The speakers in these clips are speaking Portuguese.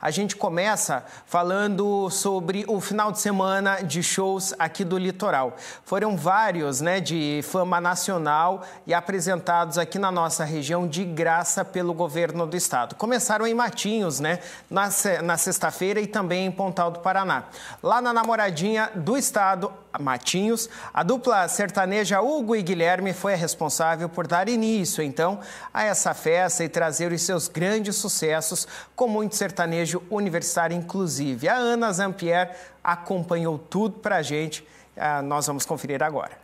A gente começa falando sobre o final de semana de shows aqui do litoral. Foram vários, de fama nacional e apresentados aqui na nossa região de graça pelo governo do estado. Começaram em Matinhos, na sexta-feira e também em Pontal do Paraná. Lá na namoradinha do estado, Matinhos, a dupla sertaneja Hugo e Guilherme foi a responsável por dar início, então, a essa festa e trazer os seus grandes sucessos com muito sertanejo universitário, inclusive. A Ana Zampier acompanhou tudo pra gente. Nós vamos conferir agora.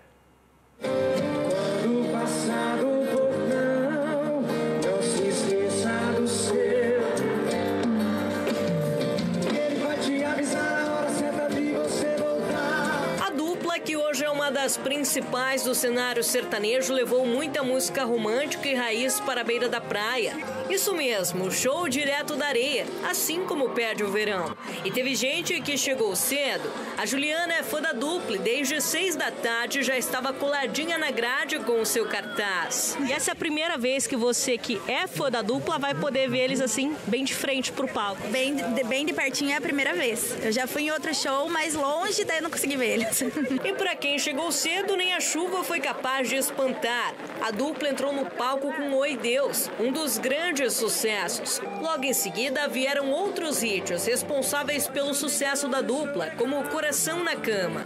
Que hoje é uma das principais do cenário sertanejo, levou muita música romântica e raiz para a beira da praia. Isso mesmo, show direto da areia, assim como pede o verão. E teve gente que chegou cedo. A Juliana é fã da dupla e desde 6 da tarde já estava coladinha na grade com o seu cartaz. E essa é a primeira vez que você, que é fã da dupla, vai poder ver eles assim, bem de frente pro palco. Bem de pertinho é a primeira vez. Eu já fui em outro show, mas longe, daí eu não consegui ver eles. E para quem chegou cedo, nem a chuva foi capaz de espantar. A dupla entrou no palco com Oi Deus, um dos grandes sucessos. Logo em seguida vieram outros hits responsáveis pelo sucesso da dupla, como Coração na Cama.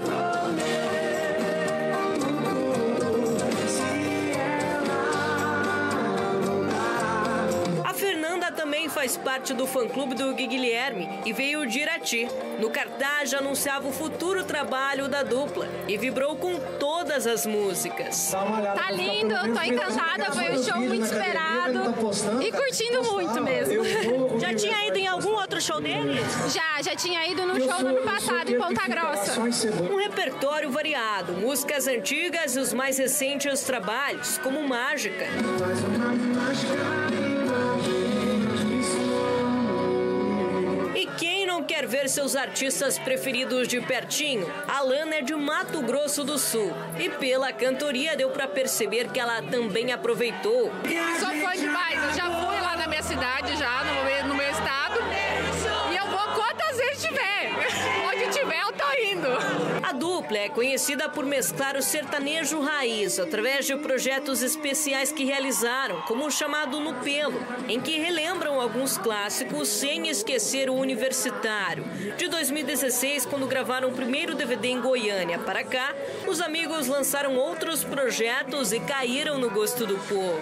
Também faz parte do fã-clube do Guilherme e veio de Irati. No cartaz já anunciava o futuro trabalho da dupla e vibrou com todas as músicas. Tá lindo, tô encantada, foi um show muito esperado e curtindo muito mesmo. Já tinha ido em algum outro show deles? Já tinha ido no show do ano passado em Ponta Grossa. Um repertório variado, músicas antigas e os mais recentes trabalhos, como Mágica. E quem não quer ver seus artistas preferidos de pertinho? A Lana é de Mato Grosso do Sul. E pela cantoria deu pra perceber que ela também aproveitou. Sou fã demais, eu já fui lá na minha cidade, já no meu estado. E eu vou quantas vezes tiver. Onde tiver, eu tô indo. A dupla é conhecida por mesclar o sertanejo raiz através de projetos especiais que realizaram, como o chamado No Pelo, em que relembram alguns clássicos sem esquecer o universitário. De 2016, quando gravaram o primeiro DVD em Goiânia para cá, os amigos lançaram outros projetos e caíram no gosto do povo.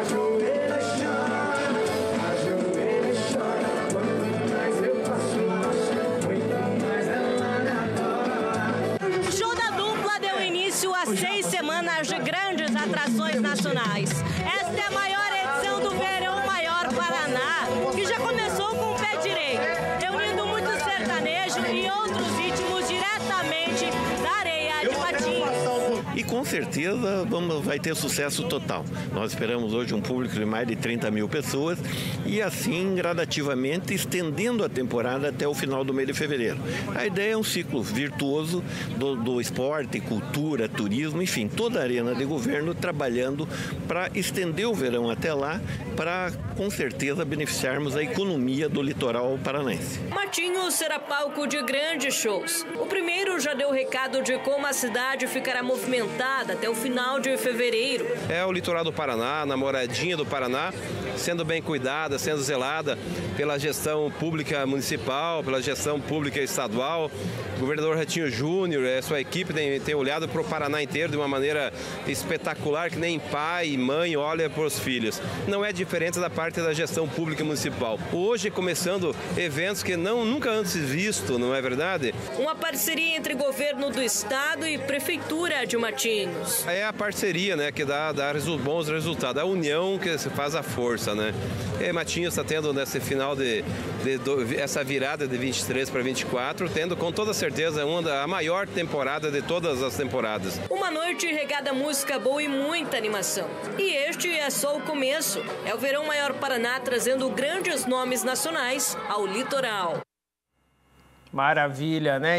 Há 6 semanas de grandes atrações nacionais. Esta é a maior edição do Verão Maior Paraná, que já começou com o pé direito, reunindo muito sertanejo e outros ritmos diretamente da areia de Matinhos. E com certeza vai ter sucesso total. Nós esperamos hoje um público de mais de 30 mil pessoas e assim gradativamente estendendo a temporada até o final do mês de fevereiro. A ideia é um ciclo virtuoso do esporte, cultura, turismo, enfim, toda a arena de governo trabalhando para estender o verão até lá, para com certeza beneficiarmos a economia do litoral paranaense. Matinhos será palco de grandes shows. O primeiro já deu recado de como a cidade ficará movimentada até o final de fevereiro. É o litoral do Paraná, a namoradinha do Paraná, sendo bem cuidada, sendo zelada pela gestão pública municipal, pela gestão pública estadual. O governador Ratinho Júnior e sua equipe tem olhado para o Paraná inteiro de uma maneira espetacular, que nem pai e mãe olha para os filhos. Não é diferente da parte da gestão pública municipal. Hoje começando eventos que nunca antes visto, não é verdade? Uma parceria entre governo do estado e prefeitura de Matinhos. É a parceria, que dá bons resultados, a união que faz a força, E Matinhos está tendo nesse final essa virada de 23 para 24, tendo com toda certeza a maior temporada de todas as temporadas. Uma noite regada a música boa e muita animação. E este é só o começo. É o Verão Maior Paraná trazendo grandes nomes nacionais ao litoral. Maravilha,